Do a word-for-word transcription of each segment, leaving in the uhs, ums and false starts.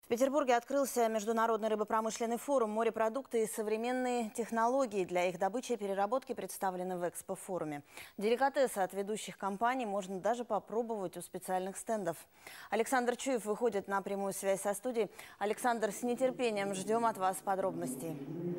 В Петербурге открылся международный рыбопромышленный форум. Морепродукты и современные технологии для их добычи и переработки представлены в экспофоруме. Деликатесы от ведущих компаний можно даже попробовать у специальных стендов. Александр Чуев выходит на прямую связь со студией. Александр, с нетерпением ждем от вас подробностей.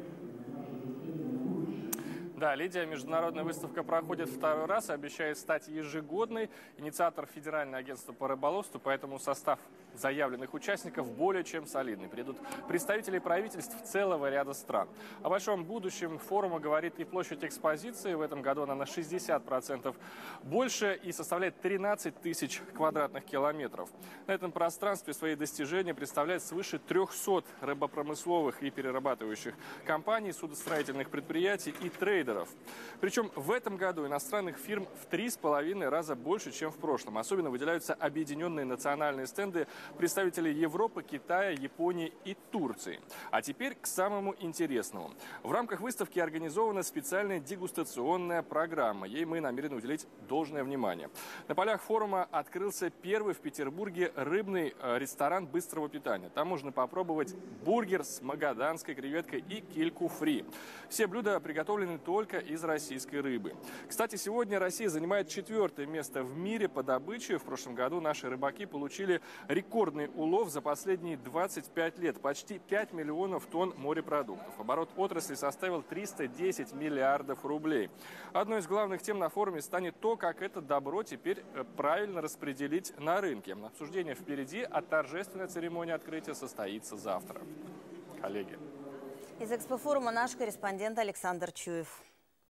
Да, Лидия, международная выставка проходит второй раз и обещает стать ежегодной. Инициатор Федеральное агентство по рыболовству, поэтому состав заявленных участников более чем солидный. Придут представители правительств целого ряда стран. О большом будущем форума говорит и площадь экспозиции. В этом году она на шестьдесят процентов больше и составляет тринадцать тысяч квадратных километров. На этом пространстве свои достижения представляет свыше трёхсот рыбопромысловых и перерабатывающих компаний, судостроительных предприятий и трейдеров. Причем в этом году иностранных фирм в три с половиной раза больше, чем в прошлом. Особенно выделяются объединенные национальные стенды представителей Европы, Китая, Японии и Турции. А теперь к самому интересному. В рамках выставки организована специальная дегустационная программа. Ей мы намерены уделить должное внимание. На полях форума открылся первый в Петербурге рыбный ресторан быстрого питания. Там можно попробовать бургер с магаданской креветкой и кильку фри. Все блюда приготовлены только из российской рыбы. Кстати, сегодня Россия занимает четвертое место в мире по добыче. В прошлом году наши рыбаки получили рекордный улов за последние двадцать пять лет. Почти пять миллионов тонн морепродуктов. Оборот отрасли составил триста десять миллиардов рублей. Одной из главных тем на форуме станет то, как это добро теперь правильно распределить на рынке. Обсуждение впереди, а торжественная церемония открытия состоится завтра. Коллеги. Из экспофорума наш корреспондент Александр Чуев.